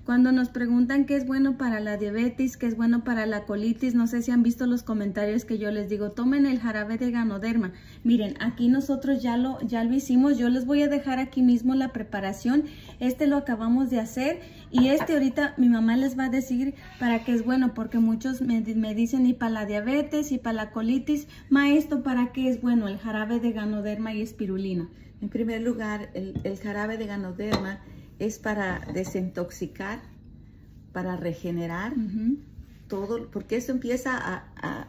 Cuando nos preguntan qué es bueno para la diabetes, qué es bueno para la colitis, no sé si han visto los comentarios que yo les digo, tomen el jarabe de Ganoderma. Miren, aquí nosotros ya lo hicimos, yo les voy a dejar aquí mismo la preparación. Este lo acabamos de hacer y ahorita mi mamá les va a decir para qué es bueno, porque muchos me dicen y para la diabetes y para la colitis, maestro, ¿para qué es bueno el jarabe de Ganoderma y espirulina? En primer lugar, el jarabe de Ganoderma es para desintoxicar, para regenerar todo, porque eso empieza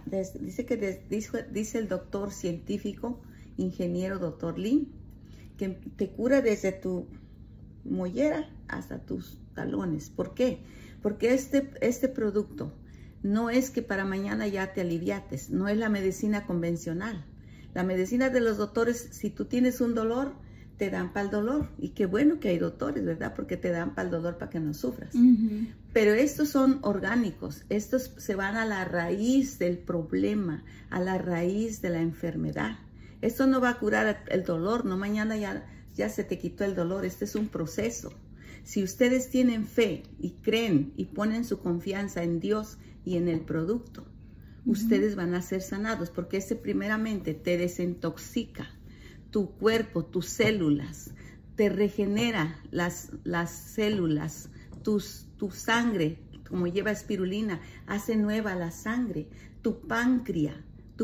dice el doctor científico, ingeniero doctor Lin, que te cura desde tu mollera hasta tus talones. ¿Por qué? Porque este producto no es que para mañana ya te aliviates, no es la medicina convencional. La medicina de los doctores, si tú tienes un dolor, te dan para el dolor. Y qué bueno que hay doctores, ¿verdad? Porque te dan para el dolor para que no sufras. Pero estos son orgánicos. Estos se van a la raíz del problema, a la raíz de la enfermedad. Esto no va a curar el dolor, no mañana ya se te quitó el dolor. Este es un proceso. Si ustedes tienen fe y creen y ponen su confianza en Dios y en el producto, ustedes van a ser sanados, porque primeramente te desintoxica tu cuerpo, tus células, te regenera las células, tu sangre, como lleva espirulina, hace nueva la sangre, tu páncreas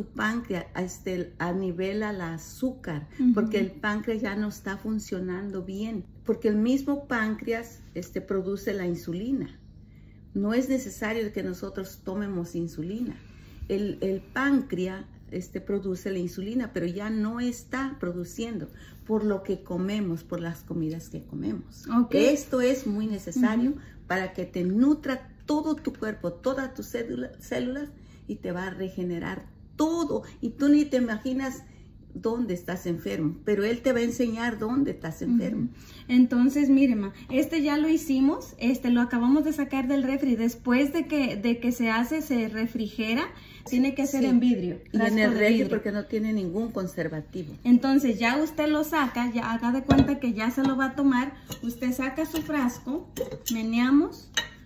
anivela el azúcar, porque el páncreas ya no está funcionando bien, porque el mismo páncreas produce la insulina. No es necesario que nosotros tomemos insulina. El páncreas produce la insulina, pero ya no está produciendo por lo que comemos, por las comidas que comemos. Esto es muy necesario para que te nutra todo tu cuerpo, todas tus células, y te va a regenerar todo. Y tú ni te imaginas dónde estás enfermo, pero él te va a enseñar dónde estás enfermo. Entonces, mire, ma, ya lo hicimos, lo acabamos de sacar del refri. Después de que se refrigera, tiene que ser en vidrio. Y en el refri, porque no tiene ningún conservativo. Entonces ya usted lo saca, ya haga de cuenta que ya se lo va a tomar. Usted saca su frasco, meneamos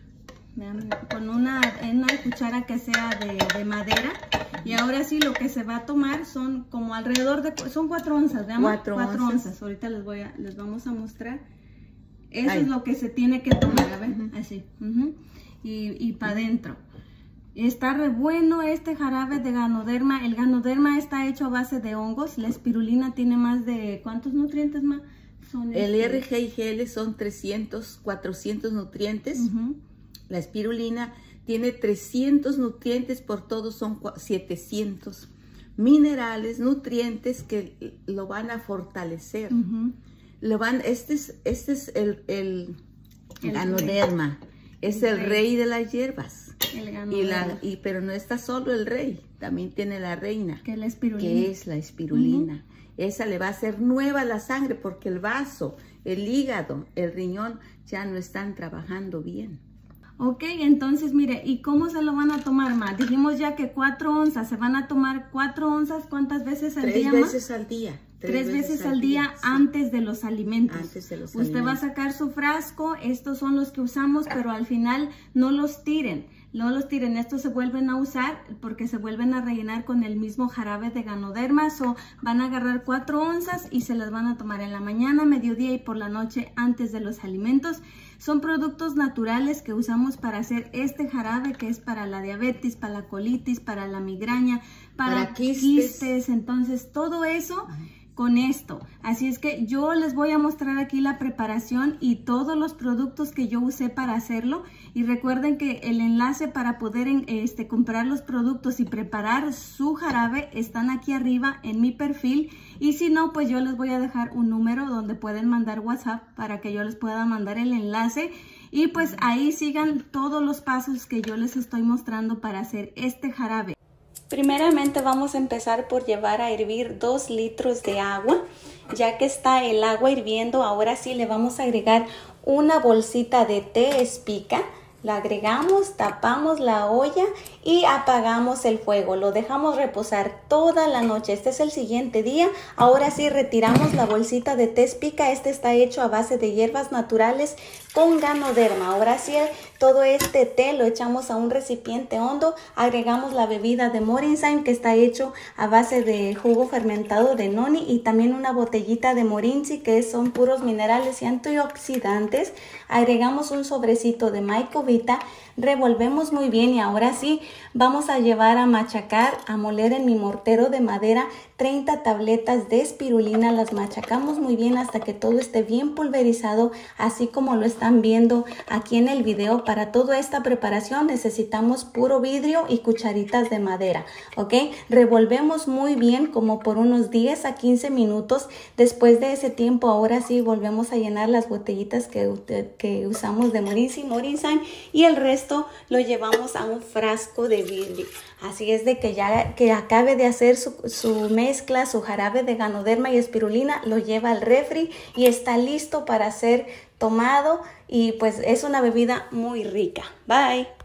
con una cuchara que sea de madera. Y ahora sí, lo que se va a tomar son como alrededor de, son 4 onzas, ¿veamos? 4 onzas. Ahorita les vamos a mostrar. Eso es lo que se tiene que tomar, a ver, así. Y para adentro. Está re bueno este jarabe de Ganoderma. El Ganoderma está hecho a base de hongos. La espirulina tiene más de, ¿cuántos nutrientes más? El RG y GL son 300, 400 nutrientes. La espirulina tiene 300 nutrientes, por todos son 700 minerales, nutrientes que lo van a fortalecer. Este es el Ganoderma, es el rey de las hierbas. Pero no está solo el rey, también tiene la reina, que es la espirulina. Esa le va a hacer nueva la sangre, porque el vaso, el hígado, el riñón ya no están trabajando bien. Ok, entonces mire, ¿y cómo se lo van a tomar, ma? Dijimos ya que 4 onzas, se van a tomar 4 onzas, ¿cuántas veces al día, ma? 3 veces al día. 3 veces al día, sí. Antes de los alimentos. Antes de los Usted va a sacar su frasco, estos son los que usamos, pero al final no los tiren. No los tiren, estos se vuelven a usar porque se vuelven a rellenar con el mismo jarabe de Ganoderma. Van a agarrar 4 onzas y se las van a tomar en la mañana, mediodía y por la noche antes de los alimentos. Son productos naturales que usamos para hacer este jarabe, que es para la diabetes, para la colitis, para la migraña, para quistes. Entonces todo eso con esto. Así es que yo les voy a mostrar aquí la preparación y todos los productos que yo usé para hacerlo. Y recuerden que el enlace para poder comprar los productos y preparar su jarabe están aquí arriba en mi perfil. Y si no, pues yo les voy a dejar un número donde pueden mandar WhatsApp para que yo les pueda mandar el enlace. Y pues ahí sigan todos los pasos que yo les estoy mostrando para hacer este jarabe. Primeramente vamos a empezar por llevar a hervir 2 litros de agua. Ya que está el agua hirviendo, ahora sí le vamos a agregar una bolsita de té espica. Lo agregamos, tapamos la olla y apagamos el fuego. Lo dejamos reposar toda la noche. Este es el siguiente día. Ahora sí retiramos la bolsita de té Spica. Este está hecho a base de hierbas naturales con Ganoderma. Ahora sí todo este té lo echamos a un recipiente hondo. Agregamos la bebida de Morinzyme que está hecho a base de jugo fermentado de noni y también una botellita de Morinzi que son puros minerales y antioxidantes. Agregamos un sobrecito de Mycovita, revolvemos muy bien y ahora sí vamos a llevar a machacar, a moler en mi mortero de madera 30 tabletas de espirulina. Las machacamos muy bien hasta que todo esté bien pulverizado, así como lo están viendo aquí en el video. Para toda esta preparación necesitamos puro vidrio y cucharitas de madera, ¿ok? Revolvemos muy bien como por unos 10 a 15 minutos. Después de ese tiempo, ahora sí volvemos a llenar las botellitas que usamos de Morinzyme y el resto lo llevamos a un frasco de vidrio. Así es de que ya que acabe de hacer su mezcla, su jarabe de Ganoderma y espirulina, lo lleva al refri y está listo para ser tomado y pues es una bebida muy rica. Bye.